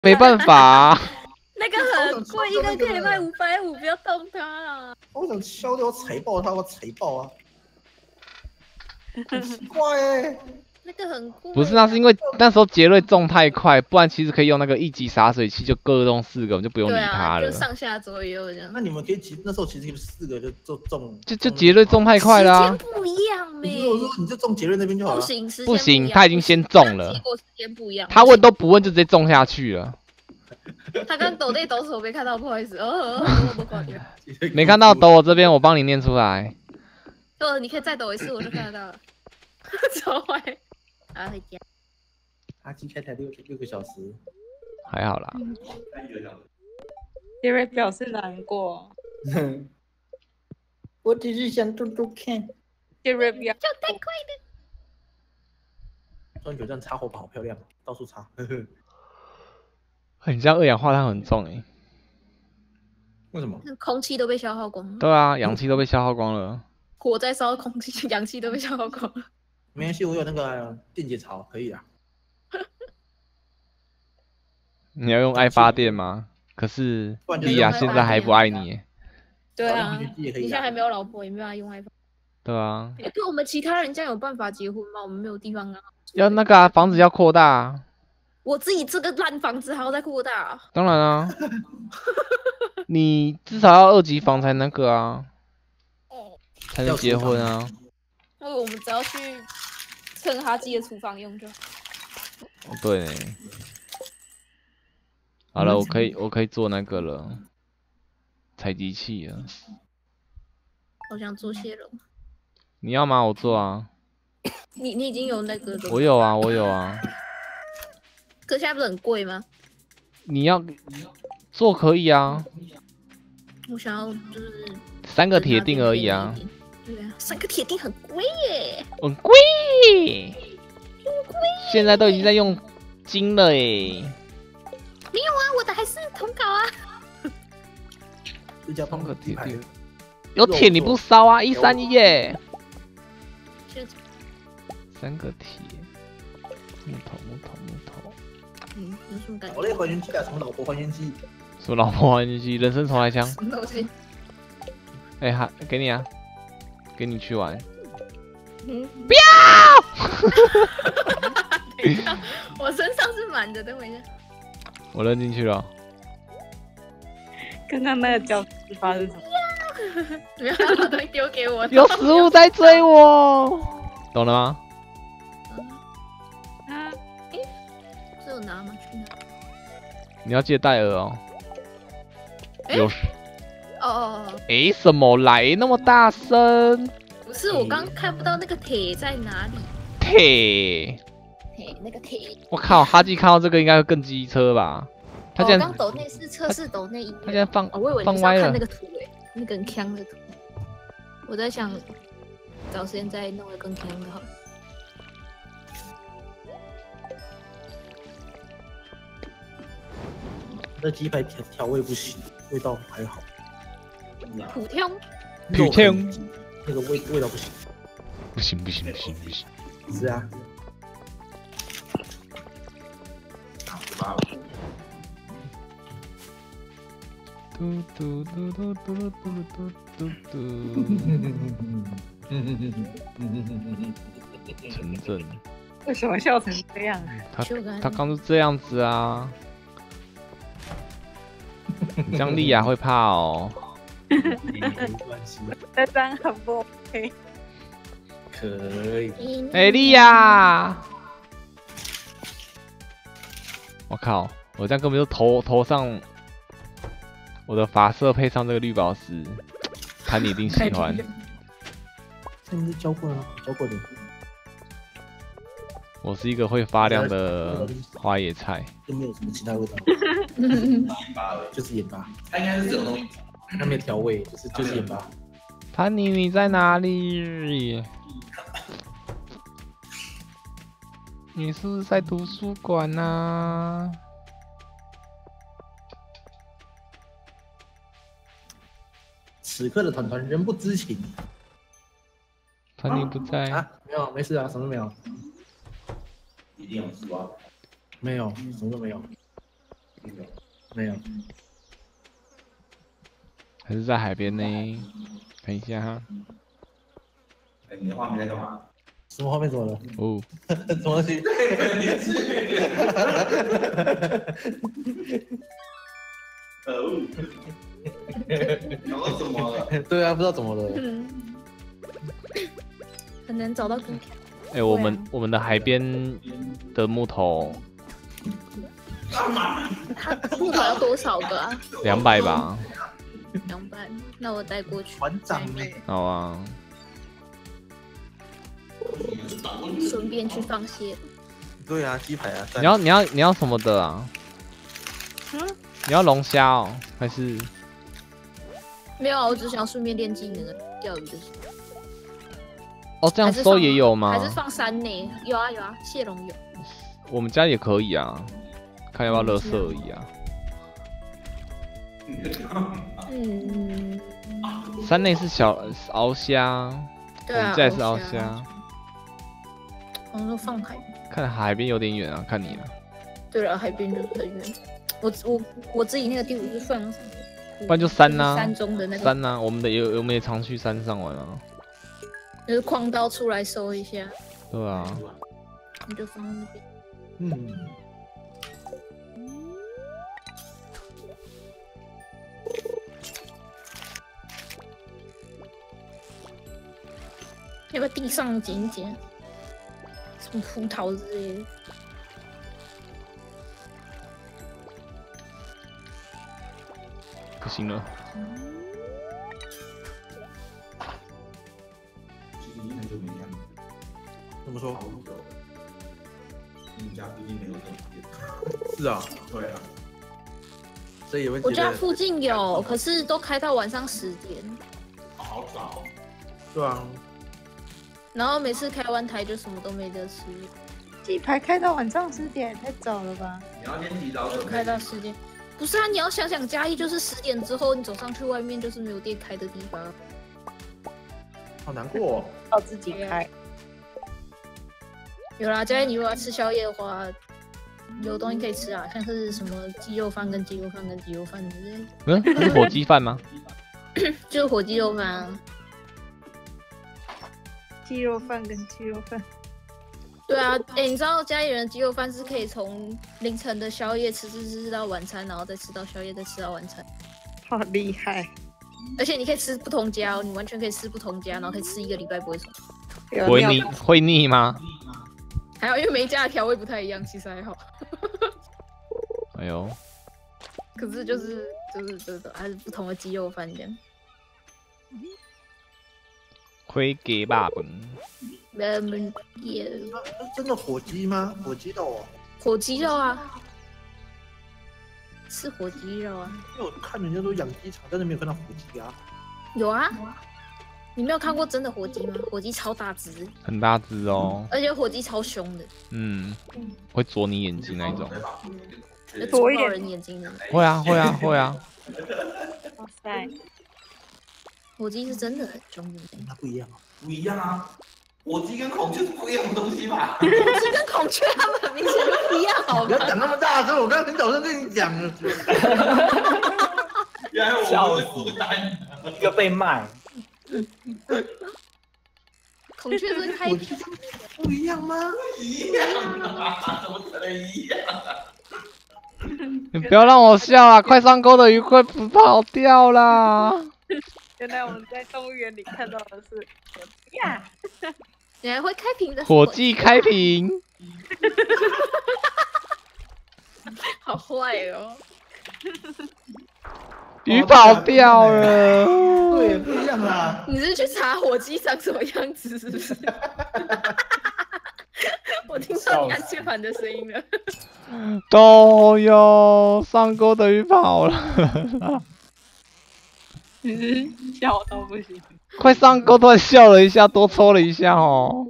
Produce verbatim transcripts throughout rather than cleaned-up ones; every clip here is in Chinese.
没办法、啊。 那个很贵，一个可以卖五百五，不要动它啦。 我想敲掉，我踩爆它，我踩爆啊！很奇怪哎、欸。 那个很贵、啊。 不是，那是因为那时候杰瑞中太快，不然其实可以用那个一级洒水器，就各中四个，我们就不用理他了。 对啊，就上下左右这样。 那你们可以其那时候其实四个就就中， 就就杰瑞中太快啦、 啊。时间不一样呗、欸。 如果说你就中杰瑞那边就好了。 不行，时间不行，他已经先中了。 结果时间不一样。 他问都不问就直接中下去了。 他刚抖内抖手没看到，不好意思。哦，我挂掉。 没看到抖我这边，我帮你念出来。 哦，你可以再抖一次，我就看得到了。超坏。啊，回家。 阿基开台六六个小时， 还好啦。 杰瑞表示难过。 我只是想做做看。 杰瑞表就太快了。 钻九这样插火把好漂亮，到处插。呵呵。 很像二氧化碳很重哎、欸。 为什么？ 空气都被消耗光了。 对啊，氧气都被消耗光了。 火在烧，空气、氧气都被消耗光了。 没关系，我有那个电解槽，可以啊。 你要用爱发电吗？可是莉亚现在还不爱你、欸。 对啊，你现在还没有老婆，也没办法用爱发。 对啊。 欸、对我们其他人这样有办法结婚吗？我们没有地方啊。 要那个啊，房子要扩大、啊。 我自己这个烂房子还要再扩大、啊？ 当然啊。你至少要二级房才那个啊。哦。才能结婚啊。 那我们只要去蹭哈基的厨房用就好。 哦，对。好了，我可以，我可以做那个了，采集器了。 好想做蟹肉。 你要吗？我做啊。 你你已经有那个了。 我有啊，我有啊。 可现在不是很贵吗？ 你要做可以啊。 我想要就是三个铁锭而已啊。 对啊，三个铁锭很贵耶。 很贵。很贵。现在都已经在用金了诶。 没有啊，我的还是铜镐啊。 这叫三个铁锭。有铁你不烧啊？一三一耶。三个铁。木头木头木头。 嗯，有什么感觉？ 好嘞，还原器啊，什么老婆还原器？ 什么老婆还原器？人生重来枪。 什么东西？ 哎、欸，哈，给你啊，给你去玩。 嗯， 不要！ 等一下，我身上是满的，等我一下。 我扔进去了。 刚刚那个叫是发生什么？ 不要把东西丢给我。 有食物在追我，懂了吗？ 啊，哎，这有拿吗？去哪？ 你要记得带饵哦。有。 哦哦哦。 哎，什么来那么大声？ 不是，我刚看不到那个铁在哪里。 铁。 铁，那个铁。 我靠，哈基看到这个应该会更机车吧？他竟然。 刚抖内是测试抖内音乐。 他现在放， 哦，我以为你是要看那个图诶，那个很强的图。我在想，找时间再弄个更强的好了。 那鸡排调调味不行，味道还好。 普通。 普通。 那个味味道不行。 不行不行不行不行。 是啊。 嘟嘟嘟嘟嘟嘟嘟嘟嘟。陈震。 为什么笑成这样？ 他他刚是这样子啊。这样莉亚会怕哦。 没关系。 这张很不 OK。 可以。 哎，莉亚！我靠，我这样根本就头头上我的发色配上这个绿宝石，看你一定喜欢。 这不是教过了，教过的。 我是一个会发亮的花椰菜。 就没有什么其他味道。就是盐巴。它应该是这种东西。它没有调味，就是就是盐巴。 潘妮，你在哪里？你是不是在图书馆呢、啊？ 此刻的团团仍不知情。 潘妮不在啊？没有，没事啊，什么都没有。一定有事啊？没有，什么都没有。 没有， 还是在海边呢？看一下哈。 哎，你的画面在干嘛？ 什么画面怎么了？ 哦， 什么东西？ 可恶！然后怎么了？ 对啊，不知道怎么了。 嗯，很难找到更强。 哎、欸，我们我们的海边的木头它木头要多少个啊？ 两百吧。 两百，那我带过去。 船长呢？ 好啊。 顺便去放蟹。 对啊，鸡排啊。 你要你要你要什么的啊？ 嗯？ 你要龙虾哦，还是？ 没有啊，我只想顺便练技能的钓鱼就行。 哦，这样收也有吗？ 还是放山呢？有啊有啊，蟹笼有。 我们家也可以啊，看要不要垃圾而已啊。 嗯。 山内是小鳌虾， 对啊， 我们家也是鳌虾。 我说放海， 看海边有点远啊，看你了。 对了，海边就是很远。我我我自己那个第五是放上， 不然就山呐、啊， 山中的那个山呐、啊，我们的也我们也常去山上玩啊。 就是矿刀出来收一下。 对啊。 你就放在那边。 嗯。 要不要地上捡一捡？什么葡萄之类的？ 不行了。 其实你很久没养。 怎么说？ 你们家附近没有这种店。 是啊， 对啊。 所以也会。 我家附近有，可是都开到晚上十点。 好早。 对啊。 然后每次开完台就什么都没得吃。 鸡排开到晚上十点，太早了吧？ 你要先提早准备。 开到十点。不是啊，你要想想嘉义就是十点之后，你走上去外面就是没有店开的地方。 好难过、哦。 要自己开。 有啦，嘉义你如果要吃宵夜的话，有东西可以吃啊，像是什么鸡肉饭跟鸡肉饭跟鸡肉饭之类的。 嗯，是火鸡饭吗？ 就是火鸡肉饭啊。 鸡肉饭跟鸡肉饭。 对啊，哎、欸，你知道嘉义人的鸡肉饭是可以从凌晨的宵夜吃吃吃到晚餐，然后再吃到宵夜，再吃到晚餐， 好厉害！ 而且你可以吃不同家哦，你完全可以吃不同家，然后可以吃一个礼拜不会重。 会腻会腻吗？ 还好，因为每一家的调味不太一样，其实还好。 哎呦， 可是就是就是就是还是不同的鸡肉饭这样。 会给爸爸。 嗯，也真的火鸡吗？火鸡肉哦。 火鸡肉啊，是火鸡肉啊。 因为我看人家都养鸡场，但是没有看到火鸡啊。 有啊，你没有看过真的火鸡吗？火鸡超大只， 很大只哦， 而且火鸡超凶的。 嗯，会啄你眼睛那一种。 就啄到人眼睛的。 会啊会啊会啊。 哇塞！ 火鸡是真的很凶的。 那不一样啊。 不一样啊。火鸡跟孔雀是不一样的东西吧？ 火鸡跟孔雀它们很明显就不一样，好吗？ 不要讲那么大声，我刚刚很早就跟你讲了。 原来我是孤单， 一个被卖。 孔雀是开不一样吗？ 一样啊，怎么可能一样啊？ 你不要让我笑啊！快上钩的鱼会不跑掉啦！ 原来我们在动物园里看到的是呀， 原来会开屏的火鸡开屏， 好坏哦！ 鱼跑掉了， 对，不一样啦。 你是去查火鸡长什么样子是不是？我听到你按键盘的声音了。 都有上钩的鱼跑了。 笑到不行， 快上钩！突然笑了一下，多抽了一下哦。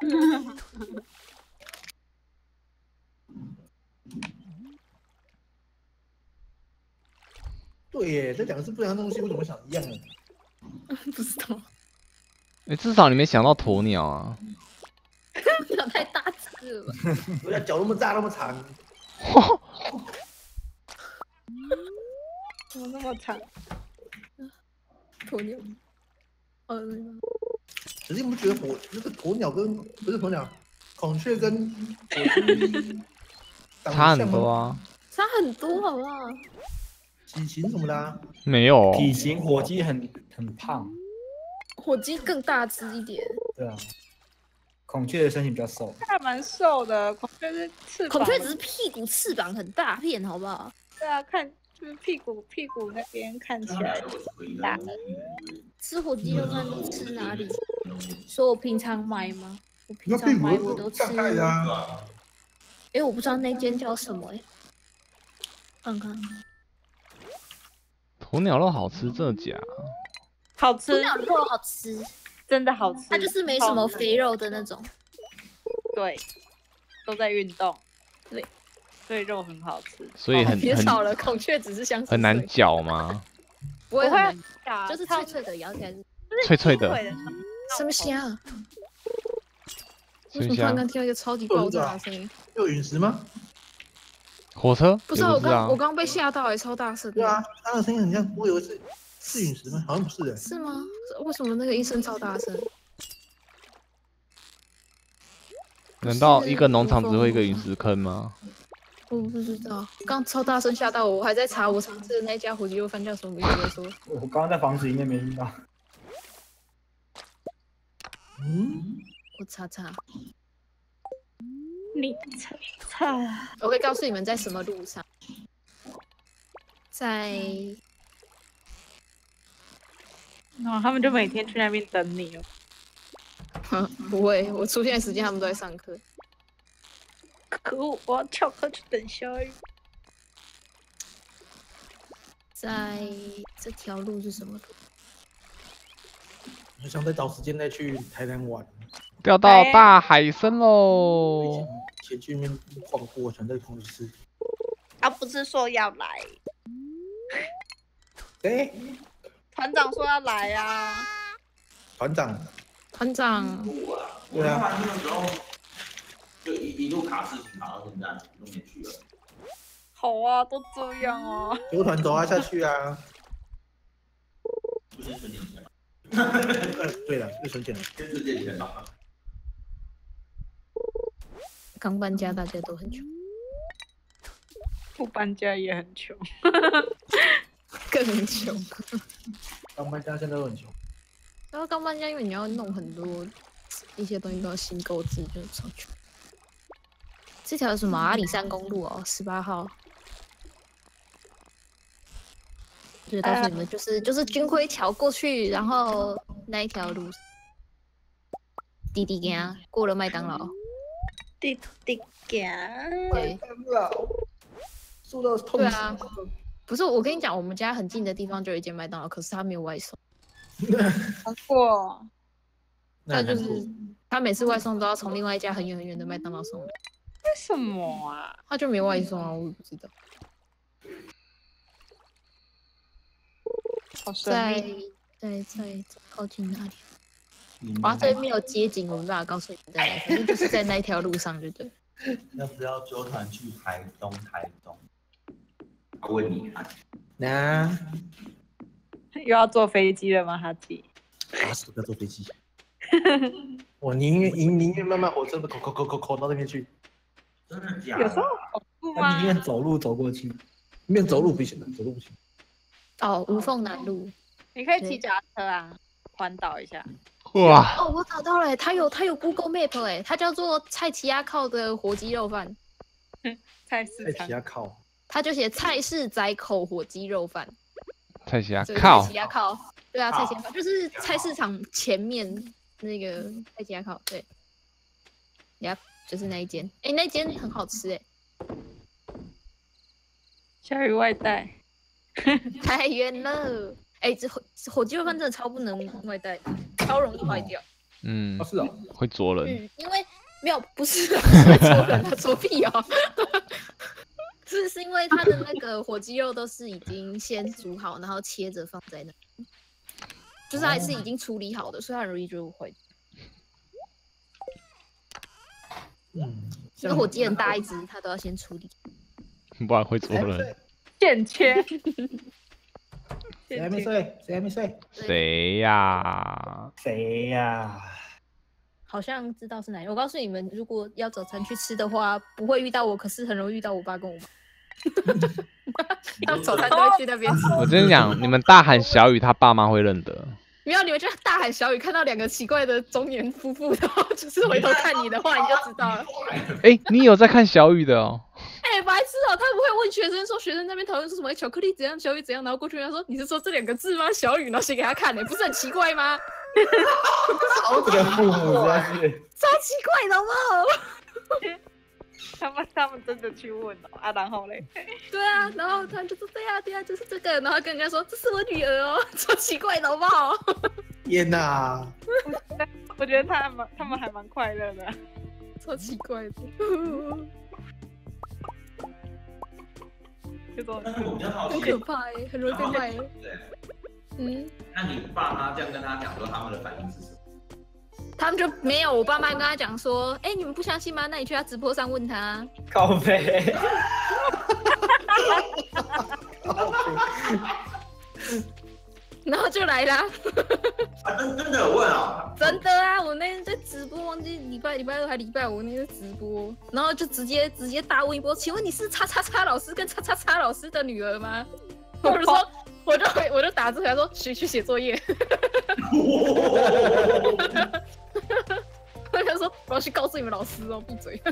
对耶，这两个是不一样的东西，为什么想一样呢？ 不知道。 哎、欸，至少你没想到鸵鸟啊。 鸟太大只了吧？ 不要脚那么大那么长。 怎么那么长？ 鸵鸟。呃， 可是你不觉得火那个鸵鸟跟不是鸵鸟，孔雀跟火鸡长得差很像吗多啊。 差很多，好不好？ 体型什么的啊？ 没有， 体型火鸡很很胖， 火鸡更大只一点， 对啊。孔雀的身形比较瘦， 它还蛮瘦的，孔雀是翅膀。 孔雀只是屁股翅膀很大片，好不好？ 对啊，看就是屁股屁股那边看起来大的。 吃火鸡肉饭都吃哪里？说我平常买吗？我平那常买屁股我都吃。 上盖的啊。 哎，我不知道那间叫什么哎，看看。 鸵鸟肉好吃，真的假？ 好吃鸵，鸟肉好吃， 真的好吃。 它就是没什么肥肉的那种。 对，都在运动， 对， 所以肉很好吃。 所以很很别吵了，孔雀只是相似很难水嚼吗？ 不会很难， 啊就是脆脆的，咬起来是脆脆的， 什么虾？为是不是啊什么突然刚听到一个超级爆炸的声音？ 有陨石吗？ 火车？ 不是啊，我也不是啊刚我刚被吓到哎，超大声的。 对啊，它的声音很像，我以为是是陨石吗？好像不是的。 是吗？为什么那个一声超大声？ 难道一个农场只会一个陨石坑吗？ 我不知道，刚超大声吓到我，我还在查我常吃的那家火鸡肉饭叫什么名字。说我刚刚在房子里面没听到。 嗯， 我查查， 你猜猜， 我会告诉你们在什么路上，在然后他们就每天去那边等你哦。 不会，我出现的时间他们都在上课。 可恶，我要翘课去等小雨。 在这条路是什么路？ 我想再找时间再去台南玩。 掉到大海参喽！ 以前去那边晃过，想再逛一次。 啊，不是说要来， 哎， 团长说要来啊。 团长， 团长， 对啊， 那时候就一一路卡事情卡到现在都没去了。 好啊，都这样啊。 游团走啊下去啊。 不是春节前吧？ 呃，对了，是存钱了。 跟春节前吧。 刚搬家，大家都很穷， 不搬家也很穷。 更穷。 刚搬家现在都很穷。 然后刚搬家，因为你要弄很多一些东西都要新购置，就超穷。这条什么阿里山公路哦，十八号。就是告诉你们，就是就是军徽桥过去，然后那一条路，滴滴行过了麦当劳， 滴滴行， 对住到痛死。 对啊，不是我跟你讲，我们家很近的地方就有一间麦当劳，可是它没有外送， 难过。 那就是他每次外送都要从另外一家很远很远的麦当劳送来， 为什么啊？ 他就没外送啊，我也不知道。 好神在秘。 在在靠近哪里？哇，这边没有街景，我没办法告诉你们在哪里，反正就是在那一条路上，就对。 要不要纠团去台东？台东？我问你啊， 那又要坐飞机了吗？哈吉？ 打死不要坐飞机。我宁愿宁宁愿慢慢火车的口口口口口到那边去， 真的假有时候的？ 走路他宁吗？ 愿走路走过去。 那边走路不行的，走路不行。 哦，无缝南路。 你可以骑脚踏车啊，环岛一下。 哇， 哦，我找到了，它有它有 Google Map 哎，它叫做蔡奇亚靠的火鸡肉饭， 菜市场在其。他靠， 它就写蔡氏仔口火鸡肉饭。 蔡奇亚这个靠蔡奇亚靠，对啊，蔡奇亚靠就是菜市场前面那个蔡奇亚靠，对，呀，就是那一间，哎，那间很好吃哎， 小雨外带。 太远了，哎，这火火鸡肉饭真的超不能外带，超容易坏掉。 嗯哦，是哦， 会啄人。 嗯，因为没有不是啊，不会啄人啊，啄屁哦。是是因为它的那个火鸡肉都是已经先煮好，然后切着放在那，就是它是已经处理好的，所以它很容易就坏。 嗯， 那个火鸡很大一只，它都要先处理。 不然会啄人。 欠缺。 谁还没睡？谁还没睡？ 谁呀？ 谁呀？ 好像知道是哪里。我告诉你们，如果要早餐去吃的话，不会遇到我，可是很容易遇到我爸跟我妈。他们早餐都会去那边吃。 我跟你讲，你们大喊小雨，他爸妈会认得。 没有，你们就大喊小雨，看到两个奇怪的中年夫妇，然后就是回头看你的话，你就知道了。 哎、欸，你有在看小雨的哦？ 哎、欸，白痴哦、喔！他不会问学生说，学生那边讨论说什么巧克力怎样，小雨怎样，然后过去跟他说，你是说这两个字吗？小雨，然后写给他看呢、欸，不是很奇怪吗？ 超这个父母真的是超奇怪的，好不好？ 他们他们真的去问哦啊，然后嘞， 对啊，然后他们就说对啊对啊，就是这个，然后跟人家说这是我女儿哦，超奇怪的好不好？ 天哪！ 我觉得他们他们还蛮快乐的， 超奇怪的。 就说但是我比较好奇， 很可怕哎、欸，很容易被卖、欸。 对， 嗯， 那你爸妈这样跟他讲说，他们的反应是什么？ 他们就没有，我爸妈跟他讲说，哎、欸，你们不相信吗？那你去他直播上问他。 靠背。 然后就来啦。 啊，真真的有问啊？ 真的啊，我那天在直播，忘记礼拜礼拜二还礼拜五那天在直播，然后就直接直接大问一波，请问你是叉叉叉老师跟叉叉叉老师的女儿吗？我就说，我就回我就打字回来说去去写作业。我就说我要去告诉你们老师哦，闭嘴。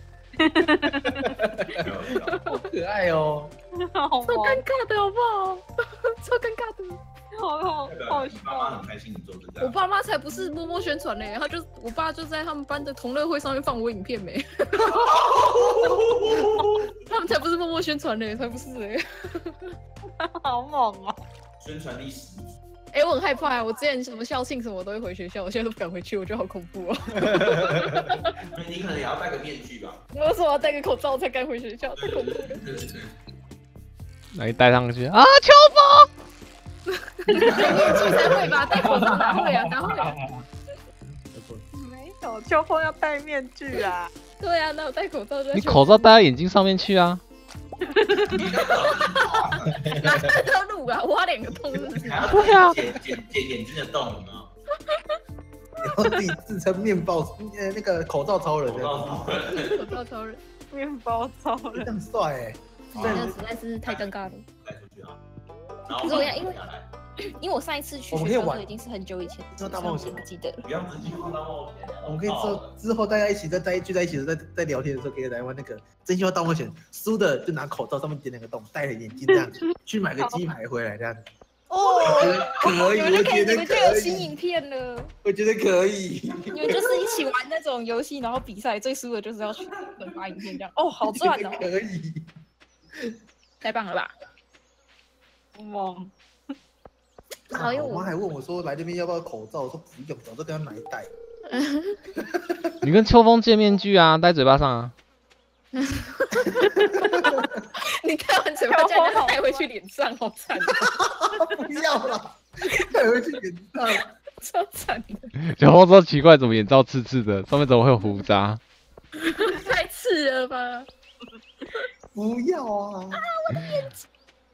好可爱哦， 好超尴尬的好不好？超尴尬的。 好好好你爸妈很开心你做这个。 我爸妈才不是默默宣传嘞，他就我爸就在他们班的同乐会上面放我影片没。他们才不是默默宣传嘞，才不是嘞。 好猛哦！ 宣传历史。 哎、欸，我很害怕、啊，我之前什么校庆什么我都会回学校，我现在都不敢回去，我觉得好恐怖哦。 你可能也要戴个面具吧？ 我说我要戴个口罩才敢回学校，太恐怖了。 那你戴上去啊，秋风。 戴面具才会吧？戴口罩哪会啊？哪会、啊？ 没有，秋风要戴面具啊。 对啊，那我戴口罩就。 你口罩戴到眼睛上面去啊。 哪看到路啊？挖两个洞是不是？ 对啊。 剪剪剪眼睛的洞有没有？ 然后自己自称面包呃那个口罩超人， 口罩超人， 口罩超人， 面包超这人， 样帅哎！ 这样实在是太尴尬了。 带出去啊。然后可是我想，因为因为我上一次去学校都已经是很久以前， 做大冒险不记得了。 不要自己放大冒险。 我们可以之后之后大家一起在在聚在一起的在在聊天的时候，可以来玩那个真心话大冒险，输的就拿口罩上面点两个洞，戴着眼镜这样子，去买个鸡排回来这样子。 哦， 可以， 你们就可以， 我觉得你们就有可以， 新影片了。 我觉得可以。 你们就是一起玩那种游戏，然后比赛，最输的就是要去分发影片这样。哦，好赚哦！ 可以， 太棒了吧！ 猛。 好因为我我妈还问我说来这边要不要口罩，我说不用，早就跟他买一袋。 你跟秋风借面具啊，戴嘴巴上啊。 你戴完嘴巴叫人家戴回去脸上，好惨！ 不要了，戴回去脸上， 超惨的。 秋风说奇怪，怎么眼罩刺刺的，上面怎么会有胡渣？ 太刺了吧！ 不要啊！啊，我的眼睛！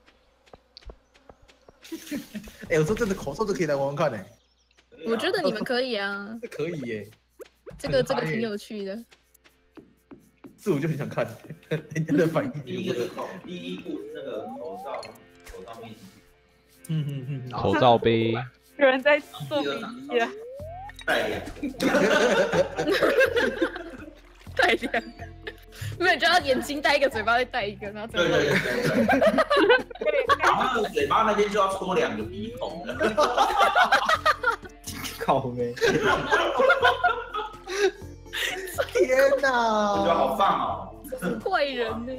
哎，我说真的，口罩都可以来玩玩看呢。 我觉得你们可以啊， 这可以耶， 这个这个挺有趣的。 是我就很想看人家的反应。 第一个口，第一步那个口罩，口罩面具。 嗯嗯嗯， 口罩杯。 有人在做笔记啊。 带两带两个，没有就要眼睛戴一个，嘴巴再戴一个，然后对对对对对。然后那个嘴巴那边就要戳两个鼻孔了。 靠背。 天哪！ 我觉得好棒哦。 怪人呢。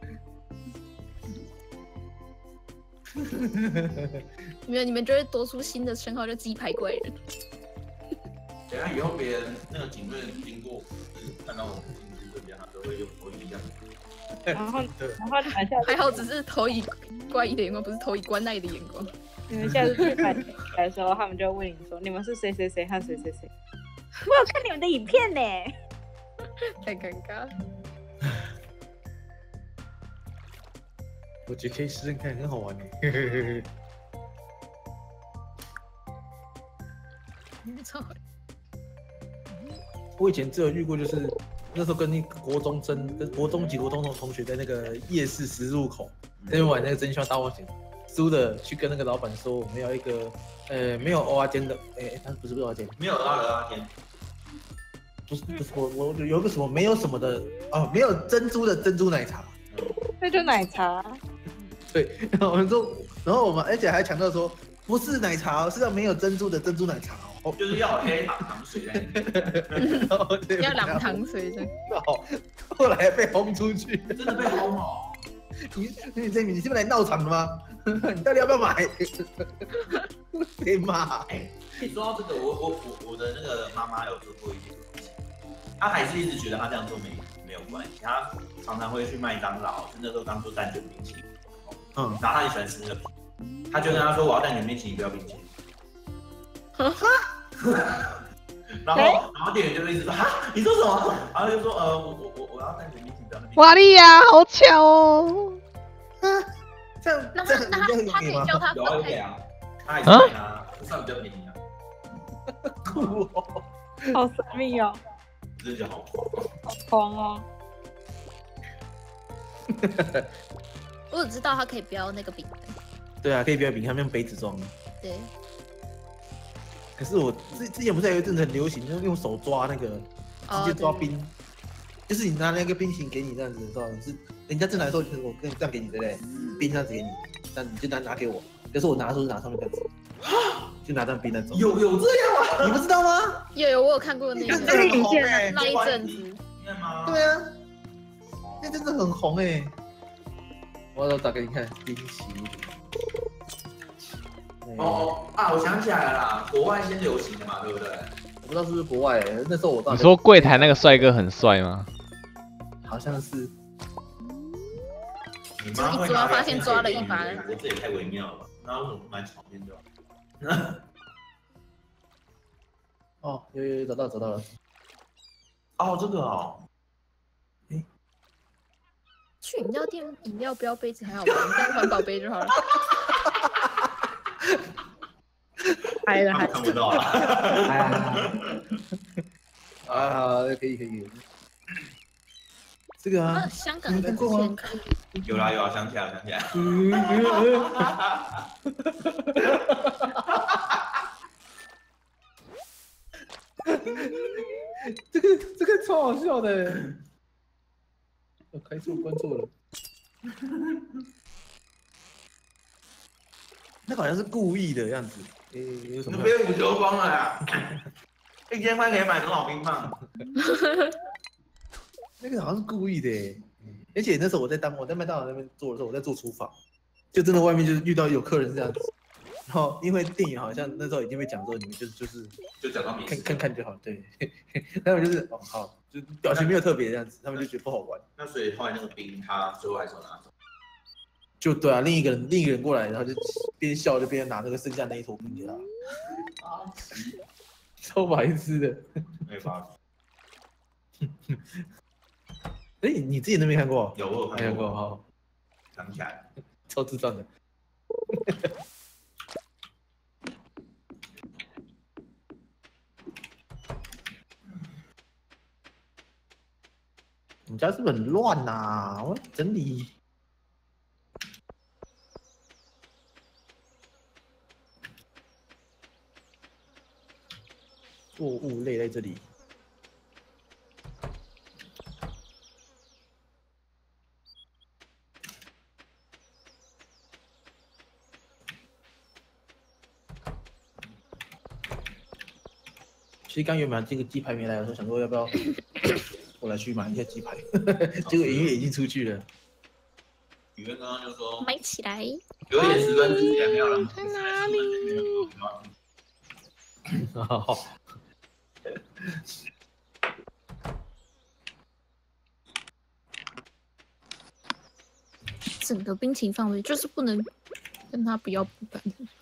没有，你们就会多出新的称号，叫鸡排怪人。 等下以后别人那个警卫经过，看到我们进去这边，他都会用投影这样。 然后，然后你们下次还好只是投以怪异的眼光，不是投以关爱的眼光。 你们下次去买的时候，他们就会问你说：“你们是谁谁谁和谁谁谁？”我有看你们的影片呢。 太尴尬。 我觉得可以试试看，很好玩诶。 没错。 我以前只有遇过，就是那时候跟那个国中生、跟国中级国中的同学在那个夜市十字路口那边玩那个真心话大冒险，输的去跟那个老板说我们要一个呃没有蚵仔煎的，哎、欸，他不是蚵仔煎， 没有拉的阿天， 不是不是我我有个什么没有什么的哦，没有珍珠的珍珠奶茶。 那就奶茶。 对，然后我们说，然后我们而且还强调说不是奶茶哦，是要没有珍珠的珍珠奶茶哦。 就是要有黑糖糖水在里面。 然后对要两糖水的。 后后来被轰出去， 真的被轰哦！ 你你这你是不是来闹场的吗？你到底要不要买？被骂。 哎，你说到这个，我我我我的那个妈妈有做过一件事情，她还是一直觉得她这样做没没有关系，她常常会去麦当劳，就那时候刚做蛋卷冰淇淋， 嗯， 然后她很喜欢吃那个皮，她就跟她说我要蛋卷冰淇淋，不要冰淇淋。然后，然后店员就一直说哈，你说什么？然后就说呃，我我我我要蛋卷冰淇淋，不要那冰淇淋。 瓦利亚，好巧哦！ 这样那这样他那他很他可以叫他有啊，有分开。 给啊，他还是卖啊，可是比较便宜啊， 酷哦。 好神秘哦， 真的就好狂。 好狂哦。 我只知道他可以不要那个饼干。 对啊，可以不要饼干用杯子装。 对。 可是我之之前不是有一阵子很流行，用用手抓那个，直接抓冰，就是你拿那个冰淇淋给你这样子，知道吗？是人家正来的时候，就是我跟你这样给你，对不对？冰这样子给你，那你就拿拿给我。可是我拿的时候是拿上面这样子，就拿这样冰那种。 有有这样吗？ 你不知道吗？ 有有，我有看过那个那个很红哎， 那一阵子。 真的吗？ 对啊，那真的很红哎。我要打给你看冰淇淋。 哦哦啊！我想起来了啦，国外先流行的嘛，对不对？ 我不知道是不是国外、欸，那时候我你说柜台那个帅哥很帅吗？ 好像是。 你妈会抓发现抓了一把， 这也太微妙了吧？那为什么不买炒面就好？ 哦，有有有找到找到了。 哦，这个哦。 哎， 去饮料店饮料不要杯子还好吧？你带环保杯就好了。 嗨了嗨， 看不到了。 啊，可以可以可以。这个啊， 香港的之前看有啦有啦，想起来了想起来了。 这个这个超好笑的。我开错关错了。那好像是故意的样子。诶、欸，有什么？ 被我丢光了呀！一千块可以买多少冰棒？ 那个好像是故意的耶，而且那时候我在当我在麦当劳那边做的时候，我在做厨房，就真的外面就是遇到有客人这样子，然后因为店员好像那时候已经被讲说你们就就是就讲到美食， 看看看就好，对，他们就是哦好，就表情没有特别这样子，他们就觉得不好玩。 那所以后来那个冰他最后还是有拿走。 就对啊，另一个人另一个人过来，然后就边笑就边拿那个剩下那一坨冰给他， 啊， 超白痴的。 没发哎、欸，你自己都没看过？ 有我有没看过， 看过， 好， 想起来了。 超智障的。你家是不是很乱呐、啊？我整理。作物类在这里。其实刚原本这个鸡排没来的时候，想说要不要我来去买一下鸡排，结果营业已经出去了。 雨渊刚刚就说买起来。 九点十分之前没有人， 在哪里？ 好。 整个冰淇淋范围就是不能跟他不要不干。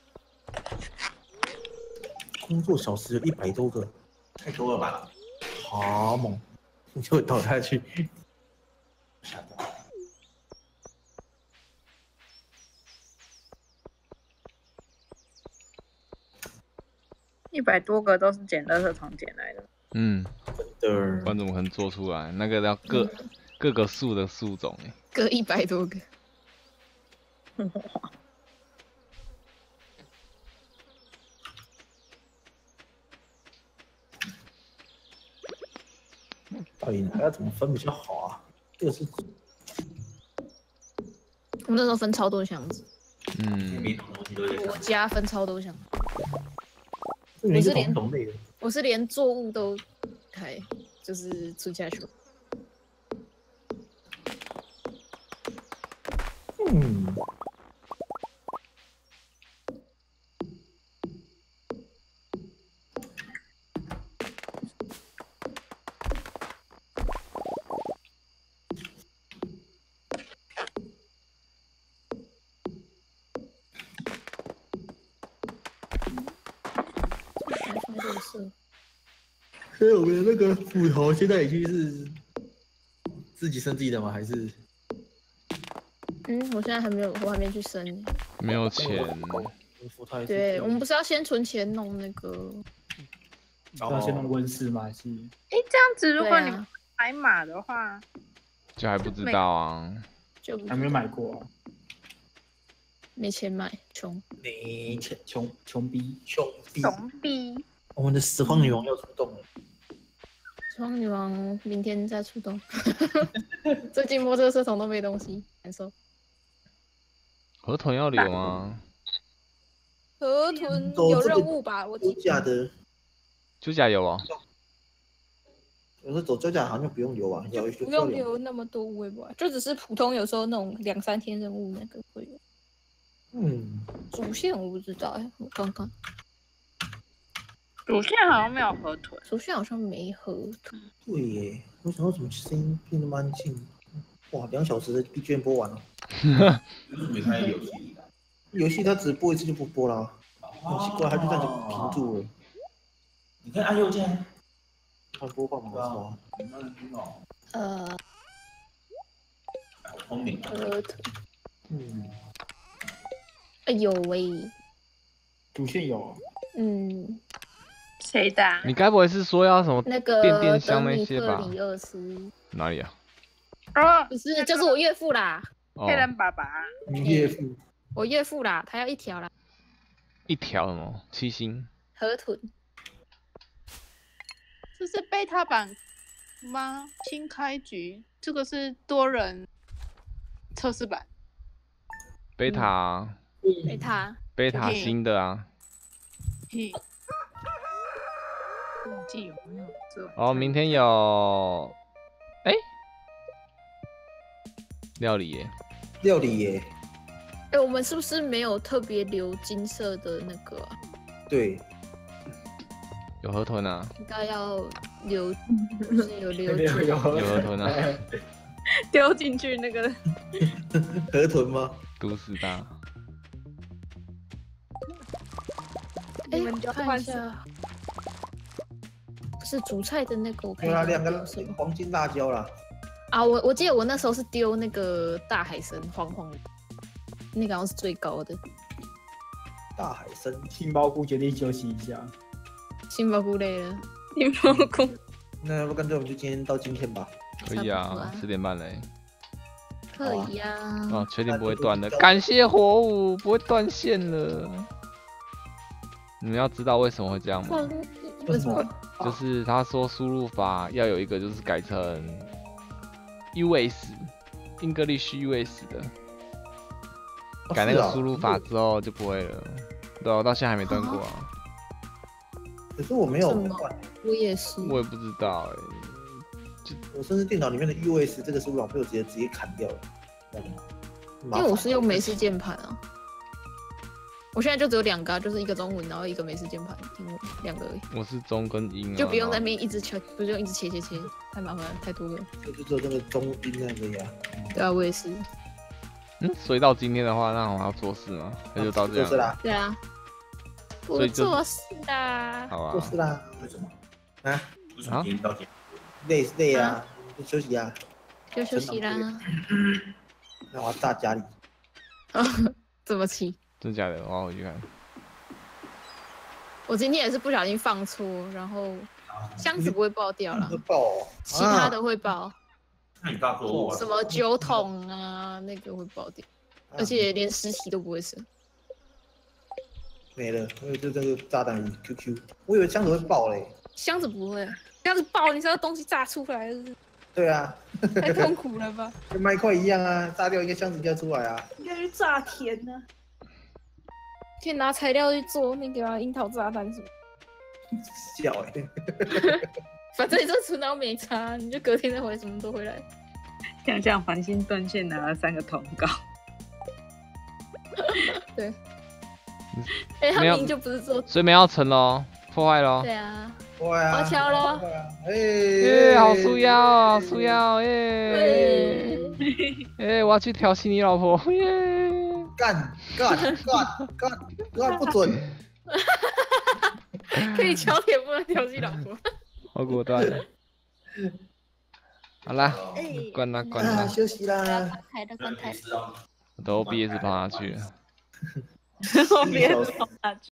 工作小时有一百多个， 太多了吧？ 好猛！你就倒下去。 一百多个都是捡垃圾桶捡来的。 嗯， 的不然怎么可能做出来？那个要各、 嗯各个树的树种哎。 各一百多个。 到底哪要怎么分比较好啊？这个是我们那时候分超多箱子， 嗯， 每种东西都在我想。 家分超多箱， 这每个同种类的。 我是连作物都开，就是吃下去。 嗯， 还放乐色， 所以我们的那个斧头现在已经是自己生自己的吗？还是？ 嗯，我现在还没有，我还没去生。 没有钱， 斧头还是对，我们不是要先存钱弄那个？ 要先弄温室吗？还是哎，这样子如果你对啊， 买马的话， 就还不知道啊。 就不还没有买过啊？ 没钱买，穷。 没钱， 穷穷逼， 穷逼。 怂逼。 我们的拾荒女王要出动了。 双女王明天再出动。最近摸这个社桶都没东西，难受。 河豚要留吗？ 河豚走这个有任务吧？我周记假的， 就加油哦。 有时候走周假好像不用留啊，要不用留那么多微博，就只是普通有时候那种两三天任务那个会有。 嗯， 主线我不知道哎，我看看， 主线好像没有河豚。 主线好像没河豚。 对耶，我想到怎么声音变得那么安静？哇，两小时的 B G M 播完了。 为什么没开游戏里的？ 游戏它只播一次就不播了，很奇怪，它就这样子停住了。 你看按右键， 看播放模式啊。 你慢慢听哦。 呃， 好聪明啊！ 河豚， 嗯， 哎呦喂， 主线有， 嗯， 谁的啊？ 你该不会是说要什么那个变电箱德米那些吧特里厄斯， 哪里啊？ 哦， 不是，就是我岳父啦， 哦黑，人爸爸。 你岳父我岳父啦，他要一条啦， 一条什么七星？ 河豚， 这是贝塔版吗？新开局，这个是多人测试版。 贝塔啊贝塔， 贝塔嘿新的啊。 嘿，忘记有没有这哦，明天有，哎，料理耶。 料理耶， 哎，我们是不是没有特别留金色的那个啊？ 对， 有河豚啊， 应该要留，就是有留有有住。 有河豚啊， 丢进去那个。 河豚吗？ 都市大。 哎， 你们就换看一下，不是煮菜的那个，我看对啊， 一下两个丢什么黄金辣椒啦。 啊？我我记得我那时候是丢那个大海参，黄黄的，那个好像是最高的。 大海参， 杏鲍菇决定休息一下。 杏鲍菇类了， 杏鲍菇。 那要不干脆我们就今天到今天吧。 可以差不多啊啊， 十点半嘞。 可以呀、 哦，确定不会断的，感谢火舞，不会断线了。你们要知道为什么会这样吗？ 为什么？ 就是他说输入法要有一个，就是改成 U S English U S 的， 哦改那个输入。 是啊法之后就不会了。对啊，我到现在还没断过啊， 可是我没有什么换， 我也是。 我也不知道哎、 我甚至电脑里面的 U S 这个输入法被我直接直接砍掉了。嗯因为我是用美式键盘啊，我现在就只有两个、啊，就是一个中文，然后一个美式键盘，因为两个而已， 我是中跟英、啊， 就不用在那然后边一直敲，不用一直切切切，太麻烦了，太多了。 就就只有那个中音那个呀。 对啊，我也是。 嗯，所以到今天的话，那我还要做事吗？那就到这样。 就是啦， 对啊，不所以就做事啦。 好啊就，是啦。 为什么？ 啊， 为什么今天到今天？ 累累啊，就休息啊。 就休息啦。 那我要炸家里。 怎么起？ 真的假的？我要回去看。 我我今天也是不小心放错，然后箱子不会爆掉了会，爆哦， 其他的会爆， 那你告诉我， 什么酒桶啊那个会爆掉， 啊而且连尸体都不会剩。 没了，我以为就这个炸弹 Q Q， 我以为箱子会爆嘞。 箱子不会，箱子爆，你知道东西炸出来了， 对啊， 太痛苦了吧？ 跟麦块一样啊，炸掉一个箱子就要出来啊。 应该去炸田呢。 可以拿材料去做那个、啊、樱桃炸弹什么， 笑哎、欸， 反正你这存档没差，你就隔天再回什么都回来。 想想繁星断线拿了三个通告， 对，哎、欸，他没有明明就不是做， 所以没要成喽，破坏喽。 对啊， 对啊， 好巧咯哎、 耶，好束腰哦，好束腰，耶！ 对， 哎，我要去调戏你老婆，耶！ 干干干干干不准， 可以敲铁，不能调戏老婆。 好果断。好啦， 哎关啦关啊， 啦， 休息啦。 开的关台。 知道吗？ 我都 O B S 跑下去了。 我别说下去。